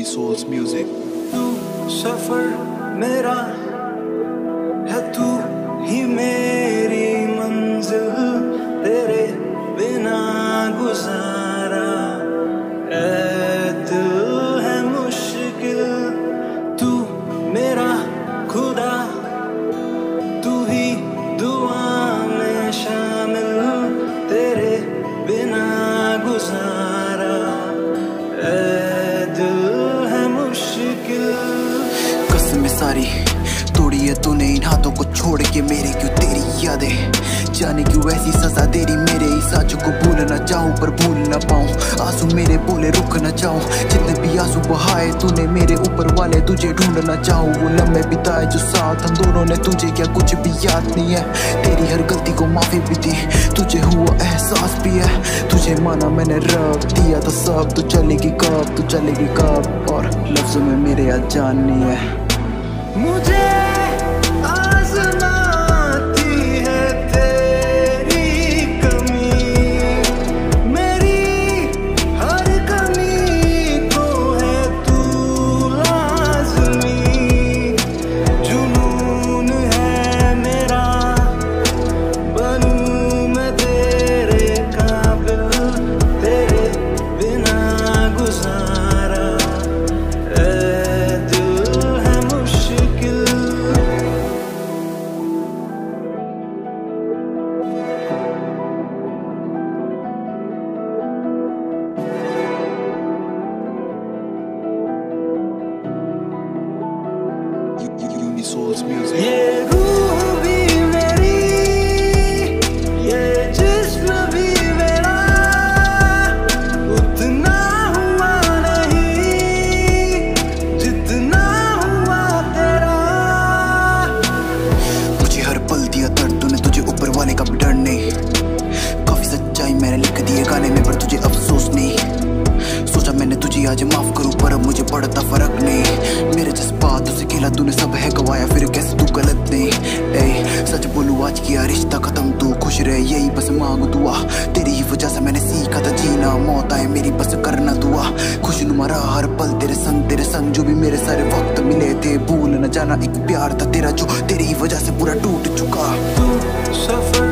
Unisoul's music. तू सफर मेरा है, तू ही मेरी मंजिल, तेरे बिना गुजारा ऐ दिल है मुश्किल। तू मेरा खुदा, तू ही दुआ में शामिल, तेरे बिना गुजारा ऐ दिल है मुश्किल। कसमें सारी तोड़ी है तूने इन हाथों को छोड़ के मेरे, क्यों तेरी यादें जाने क्यों ऐसी सजा तेरी मेरे। इस आज को भूल ना चाहूं पर भूल ना पाऊं, आंसू मेरे बोले रुक ना चाहूं। जितने भी आंसू बहाए तूने मेरे ऊपर वाले, तुझे ढूंढ ना चाहूं। वो लम्हे बिताए जो साथ हम दोनों ने, तुझे क्या कुछ भी याद नहीं है। तेरी हर गलती को माफी भी दी, तुझे हुआ एहसास भी है। तुझे माना मैंने रख दिया था सब, तू चलेगी कब, तू चलेगी कब, और लफ्जों में मेरे आज जान नहीं है। मुझे आज़माती है तेरी कमी, मेरी हर कमी को है तू लाज़मी। जुनून है मेरा, बनूं मैं तेरे काबिल, तेरे बिना गुजारा ऐ दिल है मुश्किल। Unisoul's music. ये रूह भी मेरी, ये जिस्म भी मेरा, उतना हुआ नहीं जितना हुआ तेरा। मुझे हर पल दिया दर्द तूने, तुझे ऊपर वाले का भी डर नहीं। काफी सच्चाई मैंने लिख दी है गाने में, पर तुझे अफसोस नहीं। सोचा मैंने तुझे आज माफ करूं, पर अब मुझे पड़ता फर्क नहीं। मेरे जज्बात तुझसे खेला तूने, सब है गवाया, फिर कैसे तू गलत नहीं। ए सच बोलूं आज किया रिश्ता खत्म, तू खुश रहे यही बस मांगू दुआ। तेरी ही वजह से मैंने सीखा था जीना, मौत आए मेरी बस करना दुआ। खुशनुमा रहा हर पल तेरे संग जो भी मेरे सारे वक्त मिले थे। भूल न जाना एक प्यार था तेरा, जो तेरी ही वजह से पूरा टूट चुका। तू सफर